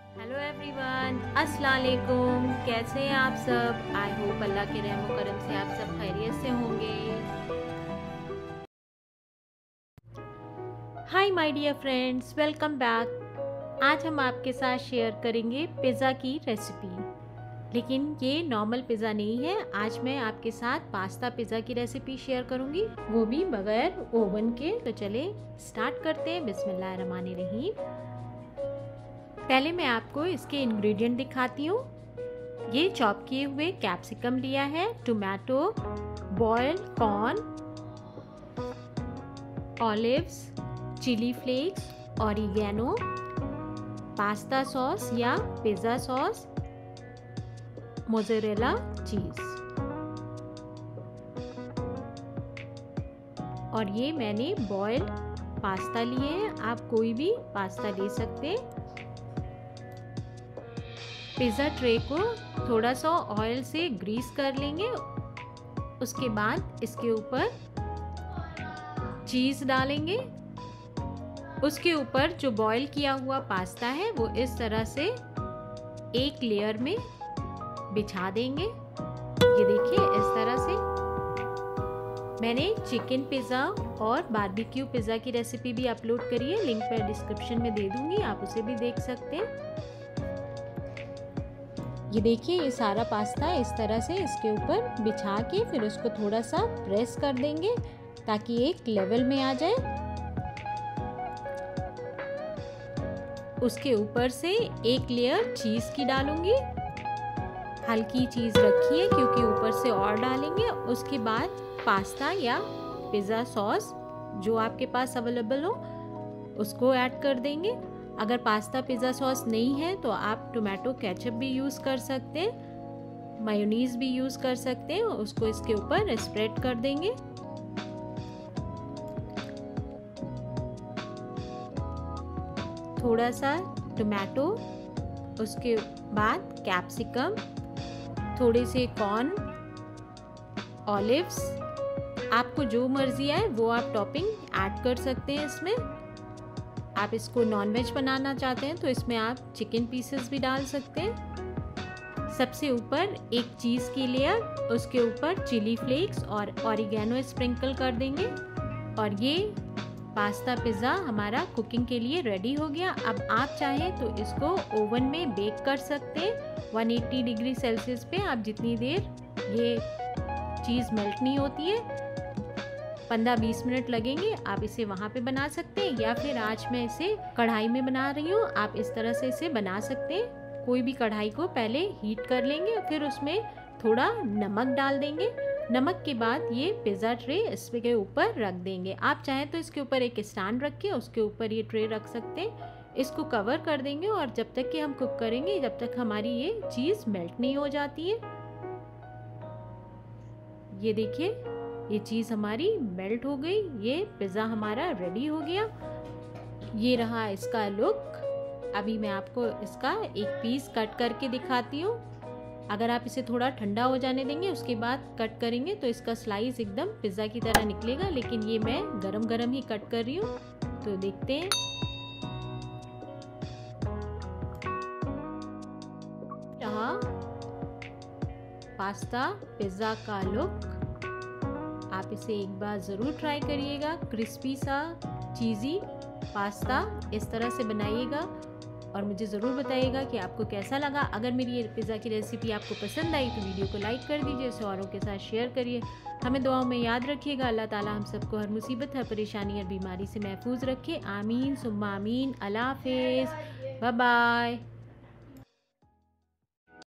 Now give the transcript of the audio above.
Hello everyone, अस्सलाम वालेकुम। कैसे हैं आप सब? आई होप अल्लाह के रहम करम से आप सब खैरियत से होंगे। Hi my dear friends, welcome back. आज हम आपके साथ शेयर करेंगे पिज़्ज़ा की रेसिपी, लेकिन ये नॉर्मल पिज़्ज़ा नहीं है। आज मैं आपके साथ पास्ता पिज़्ज़ा की रेसिपी शेयर करूंगी, वो भी बगैर ओवन के। तो चले स्टार्ट करते हैं। बिस्मिल्लाहिर्रहमानिर्रहीम। पहले मैं आपको इसके इंग्रेडिएंट दिखाती हूँ। ये चॉप किए हुए कैप्सिकम लिया है, tomato, boiled corn, olives, chilli flakes, oregano, pasta sauce या पिज़्ज़ा सॉस, मोज़रेला चीज़। और ये मैंने बॉइल्ड पास्ता लिए हैं, आप कोई भी पास्ता ले सकते हैं। पिज़्ज़ा ट्रे को थोड़ा सा ऑयल से ग्रीस कर लेंगे। उसके बाद इसके ऊपर चीज़ डालेंगे। उसके ऊपर जो बॉईल किया हुआ पास्ता है वो इस तरह से एक लेयर में बिछा देंगे। ये देखिए, इस तरह से। मैंने चिकन पिज़्ज़ा और बारबेक्यू पिज़्ज़ा की रेसिपी भी अपलोड करी है, लिंक मैं डिस्क्रिप्शन में दे दूंगी, आप उसे भी देख सकते हैं। ये देखिए, ये सारा पास्ता इस तरह से इसके ऊपर बिछा के फिर उसको थोड़ा सा प्रेस कर देंगे ताकि एक लेवल में आ जाए। उसके ऊपर से एक लेयर चीज़ की डालूंगी। हल्की चीज़ रखी है क्योंकि ऊपर से और डालेंगे। उसके बाद पास्ता या पिज़्ज़ा सॉस जो आपके पास अवेलेबल हो उसको ऐड कर देंगे। अगर पास्ता पिज़्ज़ा सॉस नहीं है तो आप टोमेटो केचप भी यूज़ कर सकते हैं, मायोनीज़ भी यूज़ कर सकते हैं। उसको इसके ऊपर स्प्रेड कर देंगे। थोड़ा सा टोमेटो, उसके बाद कैप्सिकम, थोड़े से कॉर्न, ऑलिव्स, आपको जो मर्जी है वो आप टॉपिंग ऐड कर सकते हैं इसमें। आप इसको नॉनवेज बनाना चाहते हैं तो इसमें आप चिकन पीसेस भी डाल सकते हैं। सबसे ऊपर एक चीज़ की लेयर, उसके ऊपर चिली फ्लेक्स और ऑरिगेनो स्प्रिंकल कर देंगे। और ये पास्ता पिज़्ज़ा हमारा कुकिंग के लिए रेडी हो गया। अब आप चाहें तो इसको ओवन में बेक कर सकते हैं 180 डिग्री सेल्सियस पे। आप जितनी देर ये चीज़ मेल्ट नहीं होती है, 15-20 मिनट लगेंगे, आप इसे वहाँ पे बना सकते हैं। या फिर आज मैं इसे कढ़ाई में बना रही हूँ, आप इस तरह से इसे बना सकते हैं। कोई भी कढ़ाई को पहले हीट कर लेंगे, फिर उसमें थोड़ा नमक डाल देंगे। नमक के बाद ये पिज़्ज़ा ट्रे इसके ऊपर रख देंगे। आप चाहें तो इसके ऊपर एक स्टैंड रख के उसके ऊपर ये ट्रे रख सकते हैं। इसको कवर कर देंगे और जब तक कि हम कुक करेंगे, जब तक हमारी ये चीज़ मेल्ट नहीं हो जाती है। ये देखिए, ये चीज़ हमारी मेल्ट हो गई। ये पिज़्ज़ा हमारा रेडी हो गया। ये रहा इसका लुक। अभी मैं आपको इसका एक पीस कट करके दिखाती हूँ। अगर आप इसे थोड़ा ठंडा हो जाने देंगे उसके बाद कट करेंगे तो इसका स्लाइस एकदम पिज़्ज़ा की तरह निकलेगा, लेकिन ये मैं गरम गरम ही कट कर रही हूँ। तो देखते हैं। रहा पास्ता पिज़्ज़ा का लुक। आप इसे एक बार ज़रूर ट्राई करिएगा। क्रिस्पी सा चीज़ी पास्ता इस तरह से बनाइएगा और मुझे ज़रूर बताइएगा कि आपको कैसा लगा। अगर मेरी ये पिज़्ज़ा की रेसिपी आपको पसंद आई तो वीडियो को लाइक कर दीजिए, इसे औरों के साथ शेयर करिए। हमें दुआओं में याद रखिएगा। अल्लाह ताला हम सबको हर मुसीबत, हर परेशानी और बीमारी से महफूज रखे। आमीन सुम्मा आमीन। अल्लाह हाफिज़, बाय बाय।